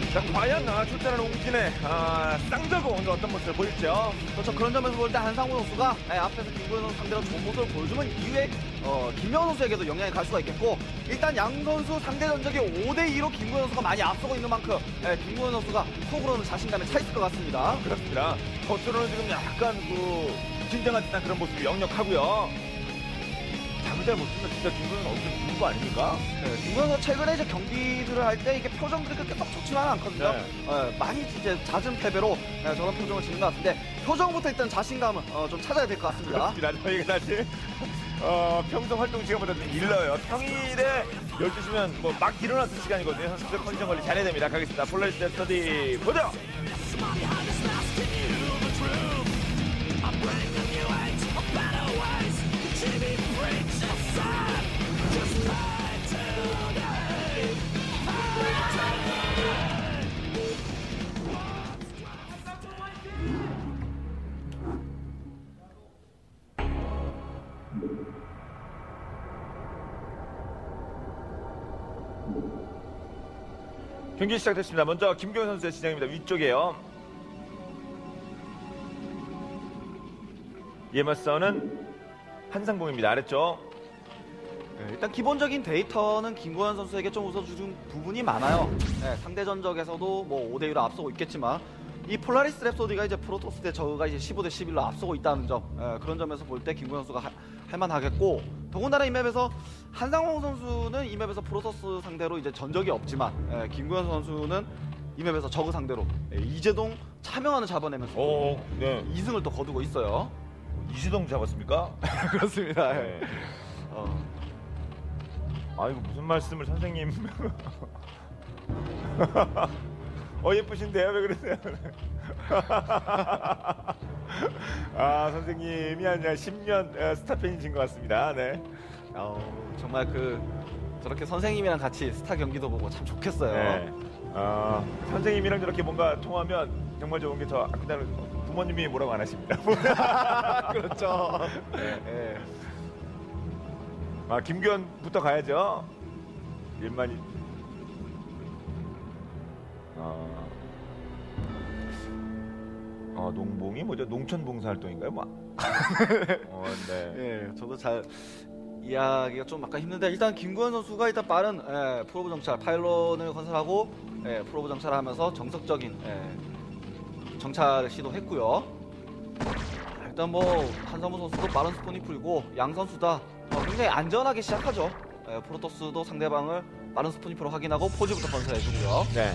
자, 과연 출전하는 웅진의 쌍저고 오늘 어떤 모습을 보일지요? 그렇죠. 그런 점에서 볼 때 한상우 선수가 앞에서 김구현 선수 상대로 좋은 모습을 보여주면 이후에 김명훈 선수에게도 영향이 갈 수가 있겠고, 일단 양 선수 상대 전적이 5대2로 김구현 선수가 많이 앞서고 있는 만큼 김구현 선수가 속으로는 자신감에 차 있을 것 같습니다. 그렇습니다. 겉으로는 지금 약간 긴장한 듯한 그런 모습이 역력하고요. 잠잘 못 쓰면 진짜 김구현은 엄청 좋은 거 아닙니까? 김구현 선수 최근에 이제 경기들을 할 때 이게 표정들이 그렇게 썩 좋지만은 않거든요. 많이 이제 잦은 패배로 저런 표정을 짓는 것 같은데, 표정부터 일단 자신감은 좀 찾아야 될 것 같습니다. 그렇습니다. 저희가 사실 평소 활동 시간보다 좀 일러요. 평일에 12시면 막 일어났을 시간이거든요. 선수들 컨디션 관리 잘해야 됩니다. 가겠습니다. 폴라리스 스터디 보죠. 경기 시작됐습니다. 먼저 김규현 선수의 진영입니다. 위쪽이에요. 이에 맞서는 한상봉입니다. 아래쪽. 일단 기본적인 데이터는 김구현 선수에게 좀 웃어주는 부분이 많아요. 상대 전적에서도 뭐 5대1로 앞서고 있겠지만, 이 폴라리스 랩소디가 이제 프로토스 대 저그가 이제 15대 11로 앞서고 있다는 점, 그런 점에서 볼 때 김구현 선수가 할만하겠고, 더군다나 이 맵에서 한상홍 선수는 이 맵에서 프로토스 상대로 이제 전적이 없지만, 김구현 선수는 이 맵에서 저그 상대로 이재동 차명환을 잡아내면서 네. 2승을 또 거두고 있어요. 이재동 잡았습니까? 그렇습니다. 네. 아이고, 무슨 말씀을 선생님. 예쁘신데요? 왜 그러세요? 선생님이 아니라 10년 스타팬이신 것 같습니다. 네. 정말 저렇게 선생님이랑 같이 스타 경기도 보고 참 좋겠어요. 네. 선생님이랑 저렇게 뭔가 통하면 정말 좋은 게, 저 그다음에 부모님이 뭐라고 안 하십니다. 그렇죠. 네. 김규현부터 가야죠. 일만이. 농봉이 뭐죠? 농촌봉사활동인가요? 네. 예, 저도 잘 이야기가 좀 아까 힘든데, 일단 김구현 선수가 일단 빠른 프로브 정찰, 파일런을 건설하고 프로브 정찰을 하면서 정석적인 정찰을 시도했고요. 일단 한상무 선수도 빠른 스폰이 풀고, 양 선수 다 굉장히 안전하게 시작하죠. 프로토스도 상대방을 빠른 스폰이 풀어 확인하고 포지부터 건설해주고요. 네.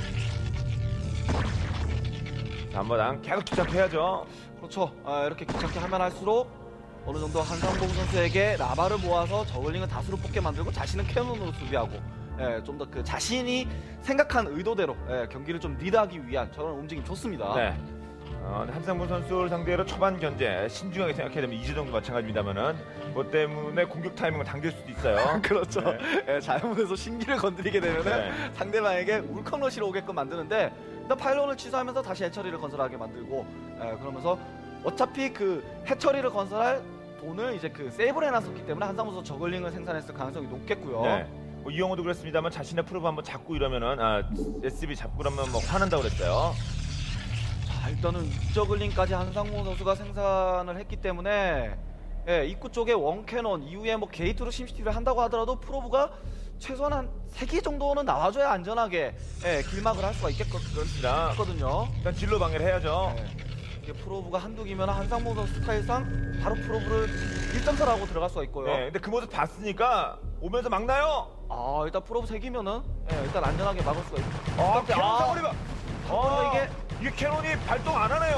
한번 계속 추적해야죠. 그렇죠. 이렇게 귀찮게 하면 할수록 어느 정도 한상봉 선수에게 라바를 모아서 저글링을 다수로 뽑게 만들고, 자신은 캐논으로 수비하고, 좀 더 자신이 생각한 의도대로 경기를 좀 리드하기 위한 저런 움직임 좋습니다. 네. 한상무 선수를 상대로 초반 견제 신중하게 생각해야 되면 이재동도 마찬가지입니다만은, 그것 때문에 공격 타이밍을 당길 수도 있어요. 그렇죠. 네. 잘못해서 신기를 건드리게 되면은 상대방에게 울컥러시로 오게끔 만드는데, 일단 파일런을 취소하면서 다시 해처리를 건설하게 만들고, 그러면서 어차피 해처리를 건설할 돈을 이제 세이브를 해놨었기 때문에 한상무 선수 저글링을 생산했을 가능성이 높겠고요. 네. 이영호도 그랬습니다만, 자신의 프로브 한번 잡고 이러면은 SB 잡고 그러면 화난다고 그랬어요. 자, 일단은 저글링까지 한상무 선수가 생산을 했기 때문에, 입구 쪽에 원캐논 이후에 게이트로 심시티를 한다고 하더라도 프로브가 최소한 한 3기 정도는 나와줘야 안전하게 길막을 할 수가 있거든요. 일단 진로 방해를 해야죠. 이게 프로브가 한두 기면 한상무 선수 스타일상 바로 프로브를 1점차라고 들어갈 수가 있고요. 네, 근데 그 모습 봤으니까 오면서 막나요? 일단 프로브 3기면은 일단 안전하게 막을 수가 있고. 캐논 사거리가. 이게 캐논이 발동 안 하네요.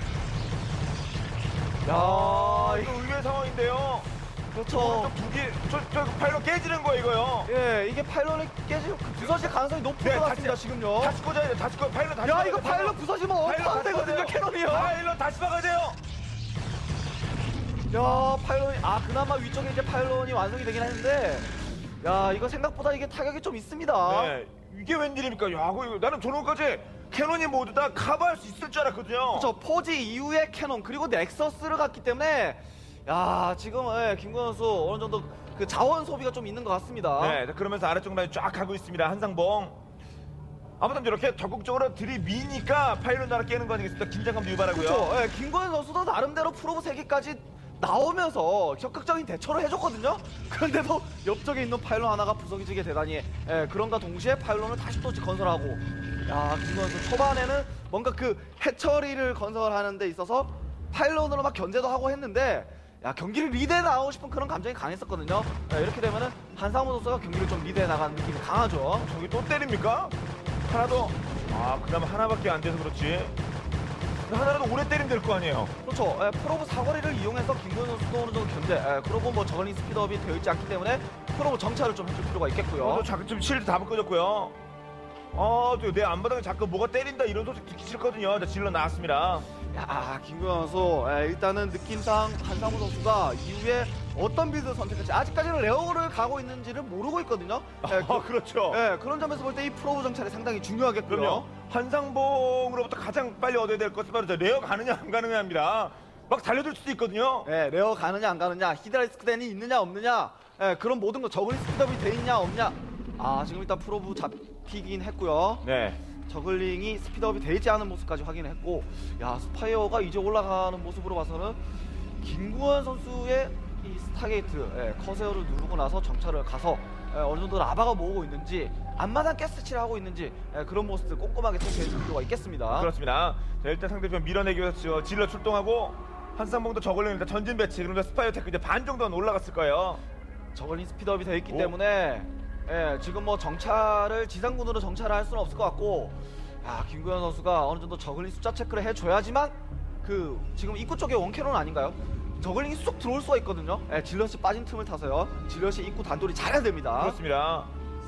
야, 이거 의외의 상황인데요. 그렇죠. 저 파일럿 깨지는 거예요, 이거요. 이게 파일럿이 깨지고 부서질 가능성이 높은 것 같습니다, 지금요. 다시 꽂아야 돼, 다시 꽂아. 파일럿 다시. 이거 파일럿 부서지면 엉망 되거든요, 캐논이요. 파일럿 다시 박아야 돼요. 파일런이 그나마 위쪽에 이제 파일런이 완성이 되긴 했는데, 이거 생각보다 이게 타격이 좀 있습니다. 네, 이게 웬일입니까? 이거 나는 저놈까지 캐논이 모두 다 커버할 수 있을 줄 알았거든요. 그렇죠. 포지 이후에 캐논 그리고 넥서스를 갔기 때문에, 지금 김구현 선수 어느 정도 자원 소비가 좀 있는 것 같습니다. 네, 그러면서 아래쪽 라인 쫙 가고 있습니다. 한상봉. 아무튼 이렇게 적극적으로 들이미니까 파일럿 나라 깨는 거 아니겠습니까? 긴장감도 유발하고요. 그렇죠. 예, 김고현 선수도 나름대로 프로브 3개까지 나오면서 적극적인 대처를 해줬거든요. 그런데도 옆쪽에 있는 파일론 하나가 부서지게 되다니 그런가 동시에 파일론을 다시 또 건설하고 야 김고현 선수 초반에는 뭔가 그 해처리를 건설하는 데 있어서 파일론으로 막 견제도 하고 했는데 야 경기를 리드해 나가고 싶은 그런 감정이 강했었거든요. 이렇게 되면은 한상무 선수가 경기를 좀 리드해 나가는 느낌이 강하죠. 저기 또 때립니까? 하나 더. 아, 그나마 하나밖에 안 돼서 그렇지. 하나라도 오래 때리면 될 거 아니에요. 그렇죠. 프로브 사거리를 이용해서 김고현 선수도 어느 정도 견제. 그리고 뭐 저글링 스피드업이 되어 있지 않기 때문에 프로브 정찰을 좀 해줄 필요가 있겠고요. 또 자꾸 좀 실드 다 묶어졌고요. 또 내 앞바닥에 자꾸 뭐가 때린다 이런 소식 듣기 싫거든요. 자, 질러 나왔습니다. 야, 김구현 선수 일단은 느낌상 한상무 선수가 이후에 어떤 빌드 선택할지 아직까지는 레어를 가고 있는지를 모르고 있거든요. 그렇죠. 그런 점에서 볼 때 이 프로브 정찰이 상당히 중요하겠고요. 그럼요. 한상봉으로부터 가장 빨리 얻어야 될 것은 바로 레어 가느냐 안 가느냐입니다. 막 달려들 수도 있거든요. 레어 가느냐 안 가느냐, 히드라리스크 댄이 있느냐 없느냐, 그런 모든 거 저글링 스피드업이 돼 있냐 없냐. 지금 일단 프로브 잡히긴 했고요. 네. 저글링이 스피드업이 되지 않은 모습까지 확인했고, 야 스파이어가 이제 올라가는 모습으로 봐서는 김구현 선수의 이 스타게이트 커세어를 누르고 나서 정찰을 가서 어느 정도 라바가 모으고 있는지 앞마당 가스치를 하고 있는지 그런 모습들 꼼꼼하게 체크해줄 필요가 있겠습니다. 그렇습니다. 자, 일단 상대편 밀어내기 위해서 질러 출동하고 한상봉도 저걸링 일단 전진 배치 그러면 스파이어 테크 이제 반 정도는 올라갔을 거예요. 저글링 스피드업이 되어 있기 때문에 지금 뭐 정찰을 지상군으로 정찰을 할 수는 없을 것 같고, 김구현 선수가 어느 정도 저글링 숫자 체크를 해줘야지만 그 지금 입구 쪽에 원캐논 아닌가요? 저글링이 쑥 들어올 수가 있거든요. 질럿이 빠진 틈을 타서요. 질럿이 입구 단돌이 잘해야 됩니다. 그렇습니다.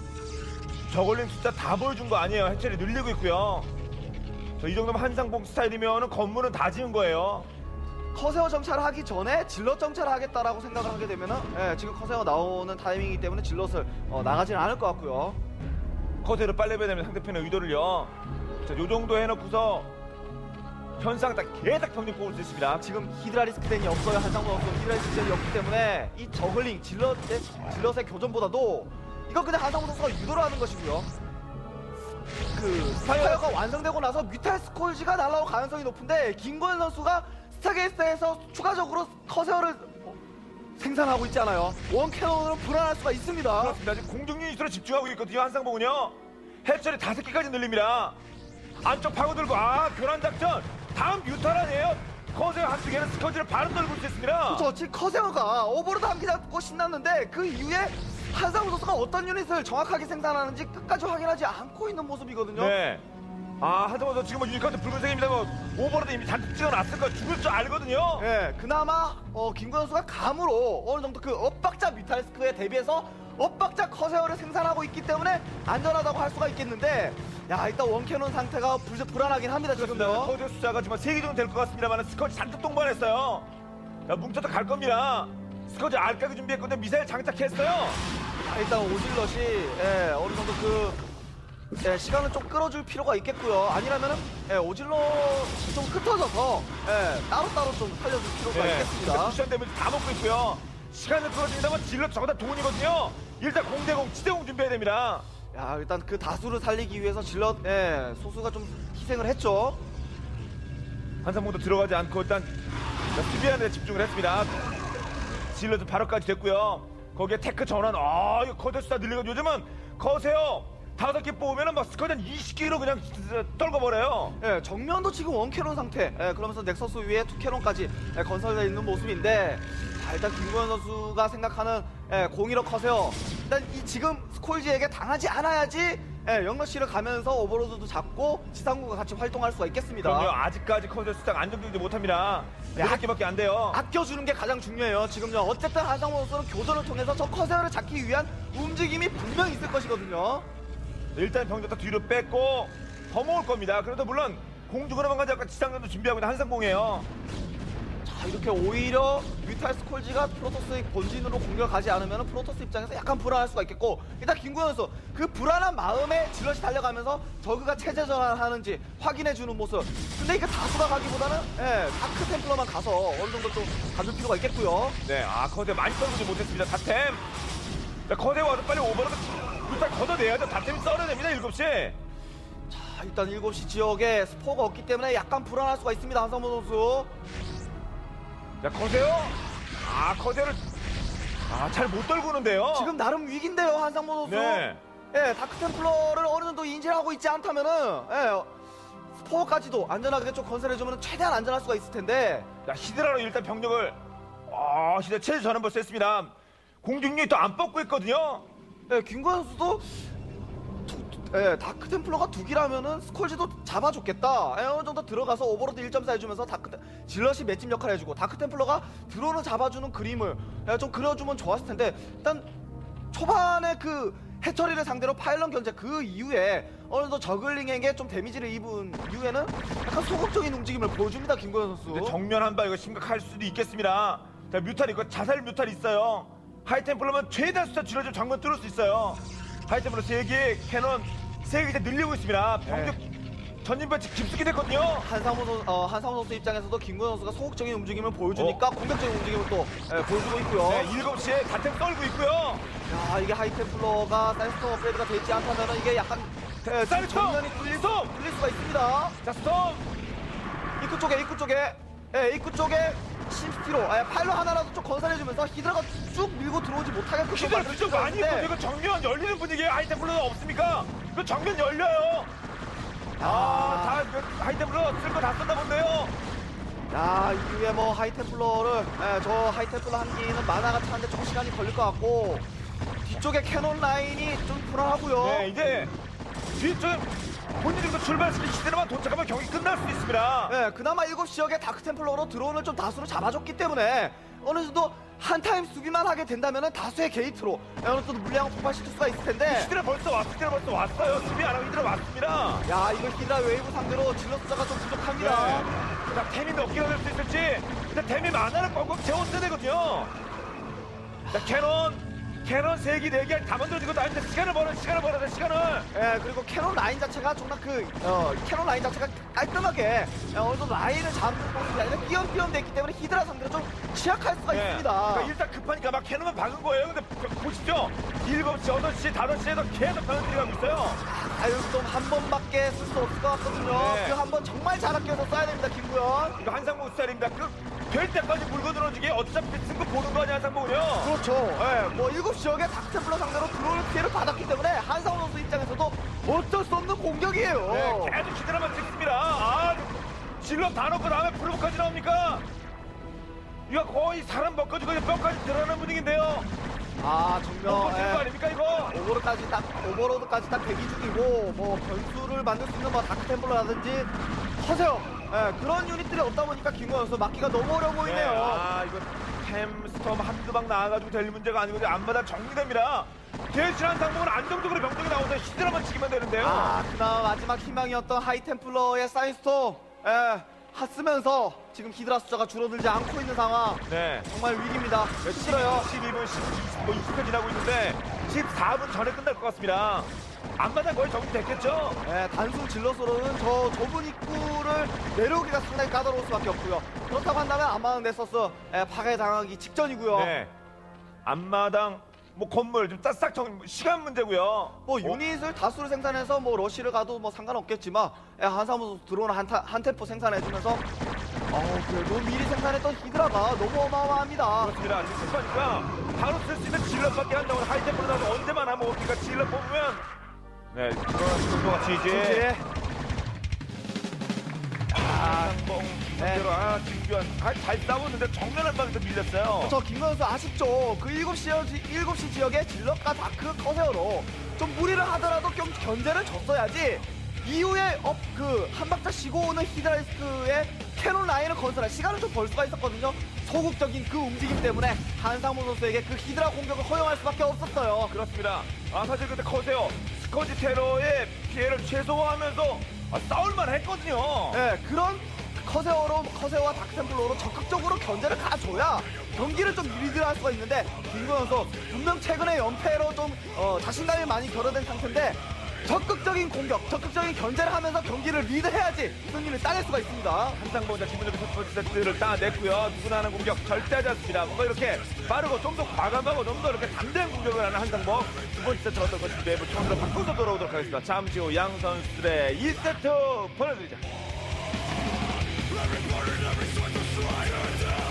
저걸링 숫자 다 보여준 거 아니에요. 해체를 늘리고 있고요. 이 정도면 한상봉 스타일이면은 건물은 다 지은 거예요. 커세어 정찰을 하기 전에 질럿 정찰을 하겠다라고 생각을 하게 되면은 지금 커세어 나오는 타이밍이기 때문에 질럿을 나가지는 않을 것 같고요. 커세를 빨리 빼야 되면 상대편의 의도를요. 자, 요 정도 해놓고서 현상 딱 계속 병력 뽑을 수 있습니다. 지금 히드라리스크 댄이 없어요. 한상무 선수 히드라리스크 댄이 없기 때문에 이 저글링 질럿의 교전보다도 이건 그냥 한상무 선수가 유도를 하는 것이고요. 그 스파이어가 완성되고 나서 뮤탈 스콜지가 날아올 가능성이 높은데 김고현 선수가 스타게이트에서 추가적으로 커세어를 생산하고 있지 않아요. 원캐논으로 불안할 수가 있습니다. 그렇습니다. 지금 공중 유닛으로 집중하고 있거든요. 한상봉은요. 해철이 5개까지 늘립니다. 안쪽 파고들고 교란 작전. 다음 뮤탈 아니에요. 커세어 한두 개는 스커지를 바로 떨굴 수 있습니다. 그렇죠. 지금 커세어가 오버로드 한 개 잡고 신났는데 그 이후에 한상무 선수가 어떤 유닛을 정확하게 생산하는지 끝까지 확인하지 않고 있는 모습이거든요. 네. 한상봉 선수 지금 유니콘트 붉은색입니다. 오버로드 이미 잔뜩 찍어놨을 거 죽을 줄 알거든요. 그나마 김구현 선수가 감으로 어느 정도 그 엇박자 뮤탈스크에 대비해서 엇박자 커세어를 생산하고 있기 때문에 안전하다고 할 수가 있겠는데, 일단 원캐논 상태가 불안하긴 합니다. 지금요. 커세어 숫자가 지금 3개 정도 될 것 같습니다만 스커지 잔뜩 동반했어요. 뭉쳐서 갈 겁니다. 스커지 알까기 준비했거든요. 미사일 장착했어요. 일단 오질럿이 어느 정도 시간을 좀 끌어줄 필요가 있겠고요. 아니라면은 오질럿이 좀 흩어져서 따로따로 좀 살려줄 필요가 있겠습니다. 쿠션 데미지 다 먹고 있고요. 시간을 끌어줍니다만 질럿 저거 다 돈이거든요. 일단 공대공, 치대공 준비해야 됩니다. 일단 그 다수를 살리기 위해서 질럿 소수가 좀 희생을 했죠. 한상봉도 들어가지 않고 일단 수비하는 데 집중을 했습니다. 질럿도 바로까지 됐고요. 거기에 테크 전환. 이거 커세어 숫자 늘리고 요즘은 커세어 5개 뽑으면 막 스쿼드 한 20개로 그냥 떨궈버려요. 정면도 지금 원캐논 상태. 그러면서 넥서스 위에 투캐논까지 건설되어 있는 모습인데, 일단 김구현 선수가 생각하는 01호 커세어. 일단 이 지금 스콜지에게 당하지 않아야지 영러시를 가면서 오버로드도 잡고 지상군과 같이 활동할 수가 있겠습니다. 그럼요. 아직까지 커세어 숫자가 안정되지 못합니다. 8개밖에 안 돼요. 아껴주는 게 가장 중요해요. 지금요. 어쨌든 한상무 선수는 교전을 통해서 저 커세어를 잡기 위한 움직임이 분명히 있을 것이거든요. 일단 병력 다 뒤로 뺐고 더 모을 겁니다. 그래도 물론 공중으로만 가지 아까 지상전도 준비하고 있는 한상봉이에요. 이렇게 오히려 뮤탈 스콜지가 프로토스의 본진으로 공격하지 않으면 프로토스 입장에서 약간 불안할 수가 있겠고, 일단 김구현 선수 그 불안한 마음에 질럿이 달려가면서 저그가 체제 전환하는지 확인해주는 모습. 근데 이게 다수가 가기보다는 다크 템플러만 가서 어느 정도 좀 가줄 필요가 있겠고요. 네, 커세 많이 떨구지 못했습니다. 다템. 커세 와서 빨리 오버로드 뮤탈 걷어내야죠. 다템이 썰어냅니다. 7시. 일단 7시 지역에 스포가 없기 때문에 약간 불안할 수가 있습니다. 한상무 선수. 자, 커세요. 커세를 잘 못 떨구는데요. 지금 나름 위기인데요, 한상무 선수. 네. 예, 다크템플러를 어느 정도 인지를 하고 있지 않다면은 스포까지도 안전하게 좀 건설해주면 최대한 안전할 수가 있을 텐데. 자, 히드라로 일단 병력을 히드라 체제 전환 벌써 했습니다. 공중력이 또 안 뻗고 있거든요. 예, 김구현 선수도 다크템플러가 2기라면은 스콜지도 잡아줬겠다. 어느 정도 들어가서 오버로드 1.4 해주면서 질럿이 맷집 역할 해주고 다크템플러가 드론을 잡아주는 그림을 좀 그려주면 좋았을 텐데, 일단 초반에 그 해처리를 상대로 파일럿 견제 그 이후에 어느 정도 저글링에게 좀 데미지를 입은 이후에는 약간 소극적인 움직임을 보여줍니다, 김구현 선수. 근데 정면 한 발 이거 심각할 수도 있겠습니다. 자, 뮤탈 이거 자살 뮤탈 있어요. 하이템플러면 최대한 숫자 줄여주면 정면 뚫을 수 있어요. 하이템플러 3개, 캐논 3개 이제 늘리고 있습니다. 병력 전진 배치 깊숙이 됐거든요. 한상무 선수 입장에서도 김구현 선수가 소극적인 움직임을 보여주니까 공격적인 움직임을 또 보여주고 있고요. 네, 7시에 다템 떨고 있고요. 야, 이게 하이템플러가 사이스톰 업그레이드가 되지 않다면 이게 약간 사이스톰! 정면이 뚫릴 수가 있습니다. 자, 스톰! 입구 쪽에 심스티로 파일럿 하나라도 좀 건설해주면서 히드라가 쭉 밀고 들어오지 못하게끔 히드라 뒤쪽 많이 있거든요. 이거 정면 열리는 분위기에 하이템플러가 없습니까? 이거 정면 열려요. 다 하이템플러 쓸 거 다 썼나 본데요. 야, 이후에 뭐 하이템플러를 저 하이템플러 한 기는 만화가 차는데 좀 시간이 걸릴 것 같고, 뒤쪽에 캐논 라인이 좀 불안하고요. 네, 이제 뒤쪽 본인들도 출발시킨 시대로만 도착하면 경기 끝날 수 있습니다. 네, 그나마 7시 지역에 다크템플러로 드론을 좀 다수로 잡아줬기 때문에 어느 정도 한 타임 수비만 하게 된다면 다수의 게이트로 어느 정도 물량을 폭발시킬 수가 있을 텐데. 히드라 벌써 왔어요. 수비 안 하고 히드라 왔습니다. 야, 이거 히드라 웨이브 상대로 질럿 숫자가 좀 부족합니다. 네. 자, 템이 몇 개가 될 수 있을지. 근데 템이 많아를 꽉꽉 채웠어야 되거든요. 자, 캐논 3개, 4개 다 만들어진 것도 아닌데 시간을 벌어야 돼, 시간을. 예, 그리고 캐논 라인 자체가 정말 캐논 라인 자체가 깔끔하게 어느 정도 라인을 잡는 모습이 아니라 띄엄띄엄 됐기 때문에 히드라 상대로 좀 취약할 수가 있습니다. 그러니까 일단 급하니까 막 캐논만 박은 거예요. 근데 보십시오. 7시, 8시, 5시에도 계속 변환들이 가고 있어요. 자율스톰 한 번밖에 쓸 수 없을 것 같거든요. 네. 그 한 번 정말 잘 아껴서 써야 됩니다, 김구현. 이거 한상무 스타일입니다. 될 때까지 물고 들어주기 어차피 승부 보는 거 아니야, 한상무군요. 그렇죠. 예, 뭐 7시 지역에 다크템플러 상대로 드론을 피해를 받았기 때문에 한상훈 선수 입장에서도 어쩔 수 없는 공격이에요. 네, 계속 히드라만 찍습니다. 질러 다 넣고 다음에 프로브까지 나옵니까? 이거 거의 사람 먹어주고 뼈까지 드러나는 분위기인데요. 정면. 먹어주는 거 아닙니까, 이거? 오버로드까지 딱 대기 중이고, 뭐 변수를 만들 수 있는 뭐 다크템플러라든지 허세요. 그런 유닛들이 없다 보니까 김구현 선수 막기가 너무 어려워 보이네요. 이거 템스톰 한두 방 나와가지고 될 문제가 아니고 앞마다 정리됩니다. 대신 한상무는 안정적으로 병력이 나오서 히드라만 치기만 되는데요. 그나마 마지막 희망이었던 하이템플러의 사이스톰 쓰면서 지금 히드라 숫자가 줄어들지 않고 있는 상황. 네. 정말 위기입니다. 힘들어요. 12분, 20분 지나고 있는데 14분 전에 끝날 것 같습니다. 앞마당 거의 정리됐겠죠? 단순 질럿으로는 저 좁은 입구를 내려오기가 상당히 까다로울 수밖에 없고요. 그렇다고 한다면 앞마당 넥서스 파괴당하기 직전이고요. 네. 앞마당, 건물 좀 싹 시간 문제고요. 뭐 유닛을 다수를 생산해서 뭐 러시를 가도 뭐 상관없겠지만 한사무 드론 한 템포 생산해주면서 그래도 미리 생산했던 히드라가 너무 어마어마합니다. 그렇습니다. 이제 급하니까 바로 쓸 수 있는 질럿밖에 한다고 하이템프로 나서 언제만 하면 옵니까? 질럿 뽑으면 네, 그런 정도가 지지. 김규현 잘 싸웠는데 정면 한 방에서 밀렸어요. 저 김건수 아쉽죠. 그 7시 지역에 질럿과 다크 커세어로 좀 무리를 하더라도 좀 견제를 줬어야지. 이후에 한 박자 쉬고 오는 히드라이스크의 캐논 라인을 건설할 시간을 좀 벌 수가 있었거든요. 소극적인 그 움직임 때문에 한상무 선수에게 그 히드라 공격을 허용할 수밖에 없었어요. 그렇습니다. 사실 그때 커세어 스커지 테러의 피해를 최소화하면서 싸울만 했거든요. 네, 그런 커세어와 다크템플러로 적극적으로 견제를 가줘야 경기를 좀 리드할 수가 있는데 김구현 선수 분명 최근에 연패로 좀 자신감이 많이 결여된 상태인데 적극적인 공격, 적극적인 견제를 하면서 경기를 리드해야지 승리를 따낼 수가 있습니다. 한상봉자 기본적인 첫 번째 세트를 따냈고요. 누구나 하는 공격 절대 하지 않습니다. 뭔가 이렇게 빠르고 좀 더 과감하고 좀 더 이렇게 담대한 공격을 하는 한상봉. 두 번째 세트 어떤 것인지 맵을 처음으로 바꿔서 돌아오도록 하겠습니다. 잠시 후 양 선수들의 2세트 보내드리자.